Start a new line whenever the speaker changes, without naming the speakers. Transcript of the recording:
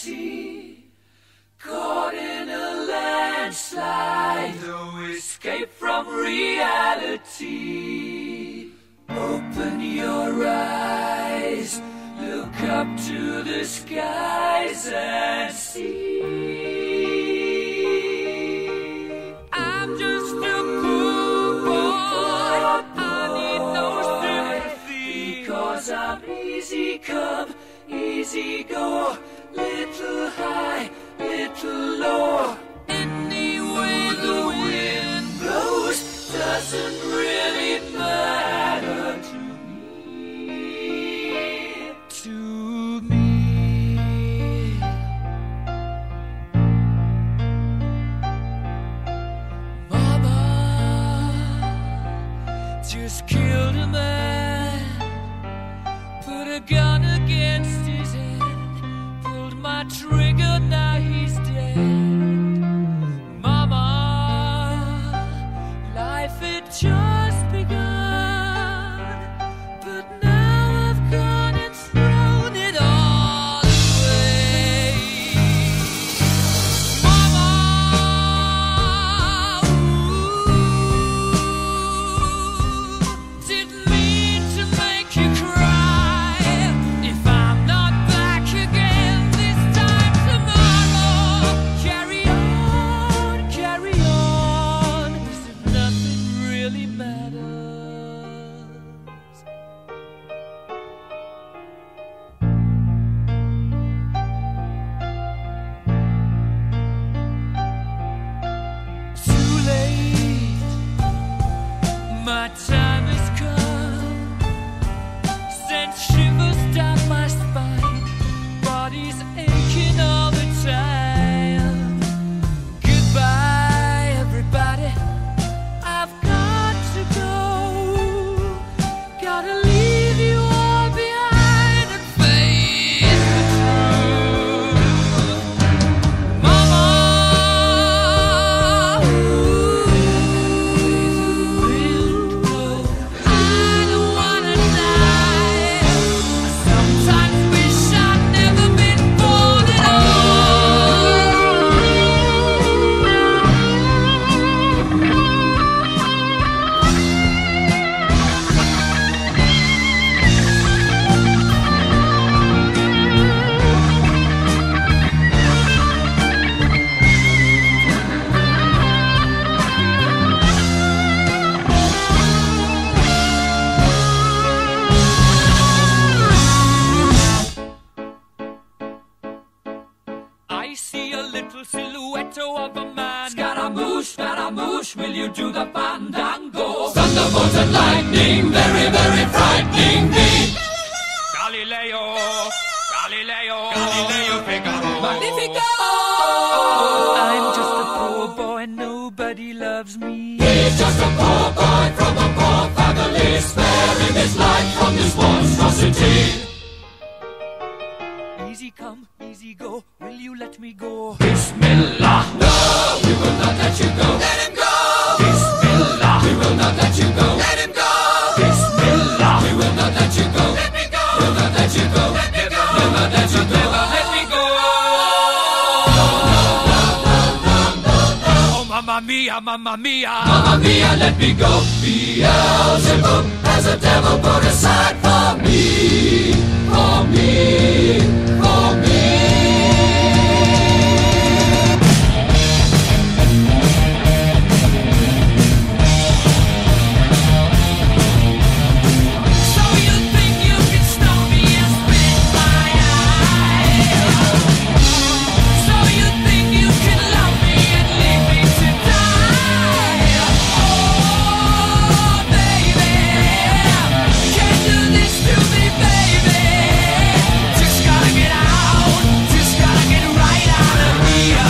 reality. Caught in a landslide, no escape from reality. Open your eyes, look up to the skies and see. I'm just a poor boy, I need no sympathy, because I'm easy come, easy go, little high, little low. Any way the wind blows doesn't really matter to me. To me. Mama just killed a man, put a gun against his head, pulled my trigger, now he's dead. Mama, life had just begun, but now I've gone and thrown it all away. Mama, didn't mean to make you cry. If I'm not back again this time tomorrow, carry on, as if nothing really matters. Too late, my time has come, sent shivers down my spine, body's aching all the time. Goodbye, everybody, I've got to go, gotta leave you all behind and face the truth. Mama, I don't wanna die. I sometimes wish I'd never been born at I see a little silhouette of a man. Scaramouche, will you do the fandango? Thunderbolt and lightning, very, very frightening me. Galileo, Figaro. Magnifico! I'm just a poor boy, nobody loves me. He's just a poor boy from a poor family, sparing his life from this monstrosity. Easy come, easy go, will you let me go? Bismillah, no, we will not let you go. Let him go! Bismillah, we will not let you go. Let him go! Bismillah, we will not let you go. Let me go! We'll not let you go. Let me go! We'll not let you go. Never let me go! Oh, mamma mia, mamma mia. Mamma mia, let me go. Beelzebub has a devil put aside for me. For me, for me. So you think you can stop me and spit my eye? So you think you can love me and leave me to die? Oh, baby, can't do this to me, baby. Just gotta get out, just gotta get right out of here.